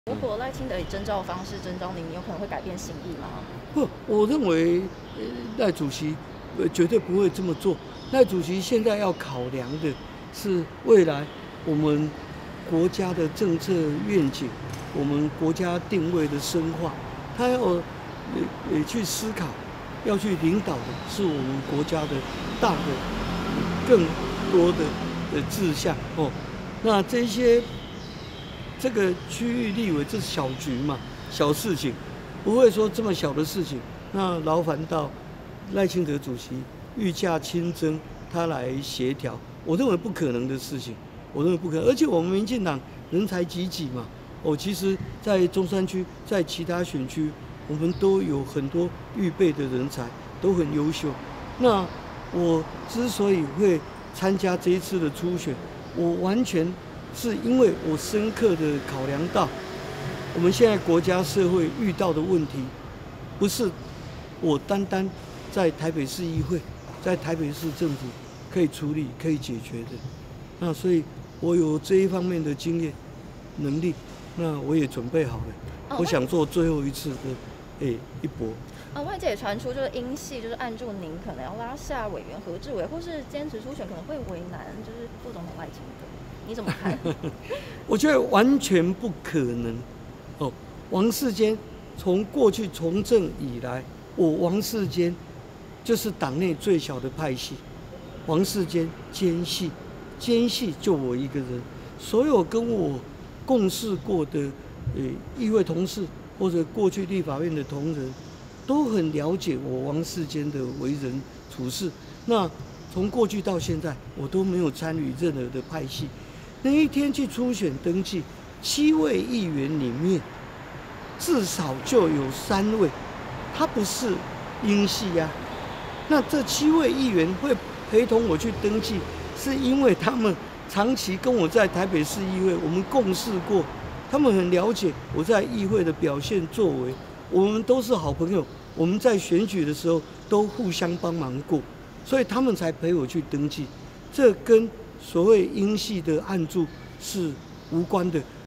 如果赖清德以征召的方式征召您，有可能会改变心意吗？ 不，我认为赖主席绝对不会这么做。赖主席现在要考量的是未来我们国家的政策愿景，我们国家定位的深化，他要去思考，要去领导的是我们国家的大的更多的志向哦。那这个区域立委这是小局嘛，小事情，不会说这么小的事情，那劳烦到赖清德主席御驾亲征，他来协调，我认为不可能的事情，我认为不可能。而且我们民进党人才济济嘛，其实在中山区，在其他选区，我们都有很多预备的人才，都很优秀。那我之所以会参加这一次的初选，我完全是因为我深刻的考量到，我们现在国家社会遇到的问题，不是我单单在台北市议会、在台北市政府可以处理、可以解决的。那所以，我有这一方面的经验、能力，那我也准备好了。我想做最后一次的一搏。 外界也传出就是英系就是按住您可能要拉下委员何志伟，或是坚持初选可能会为难就是副总统赖清德，你怎么看？ 我觉得完全不可能。王世坚从过去从政以来，我王世坚就是党内最小的派系。王世坚奸系，奸系就我一个人。所有跟我共事过的议会同事或者过去立法院的同仁，都很了解我王世坚的为人处事。那从过去到现在，我都没有参与任何的派系。那一天去初选登记，7位议员里面，至少就有3位，他不是英系呀。那这7位议员会陪同我去登记，是因为他们长期跟我在台北市议会，我们共事过，他们很了解我在议会的表现作为，我们都是好朋友，我们在选举的时候都互相帮忙过，所以他们才陪我去登记。这跟所谓英系的按住是无关的。